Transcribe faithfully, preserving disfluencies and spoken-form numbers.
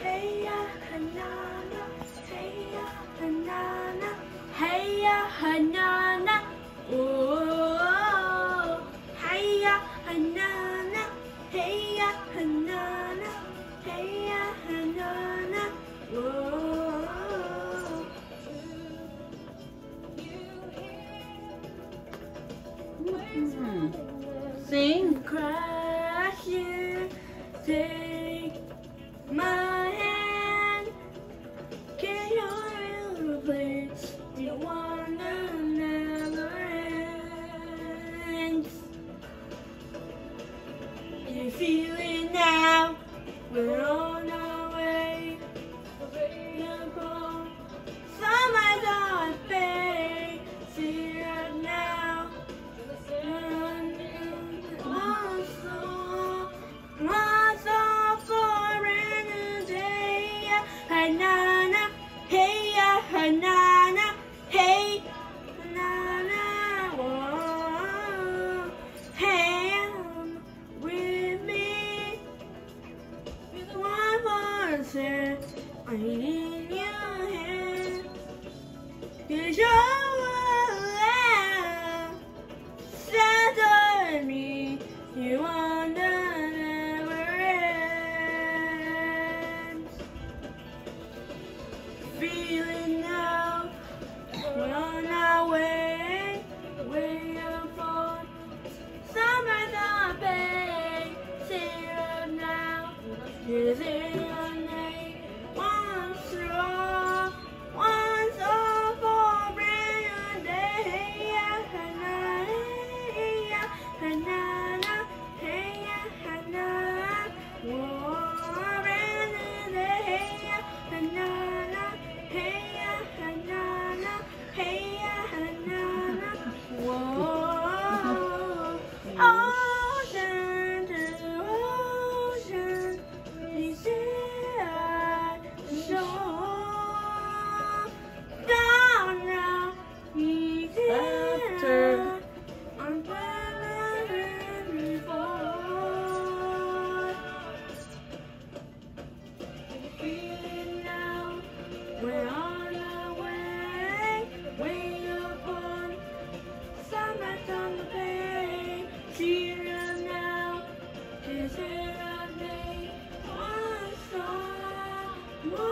Hey ya, hanana, hey ya, hanana, hey ya, hanana, oh, hey ya, hanana, hey ya, hanana, hey ya, hanana, oh. Mm-hmm. Sing. Crash you, take my hand. Can you really place the one that never ends? You feel it now, we're on our way. Some eyes are fake, see it now. One soul, one soul for a day. Hanana, hey ya, hanana, hey, hanana, whoa. Hey, with me, one more set, I need your hand. You show love, set me, you want the never ends. Feeling now, we're on our way, way apart. Summer the bay, zero now, here's zero name. One straw, one soul for a brand new day. Hanana, hey ya, hanana, hey ya, hanana, whoa, brand new day. Hanana, hey ya, hanana, hey ya, hanana, whoa. Ocean to ocean, we sail the shore. Down now, we After. I'm better before. Feeling now, we're on our way, way upon sunrise on the bay. Cheer up now, is it a day? One song, one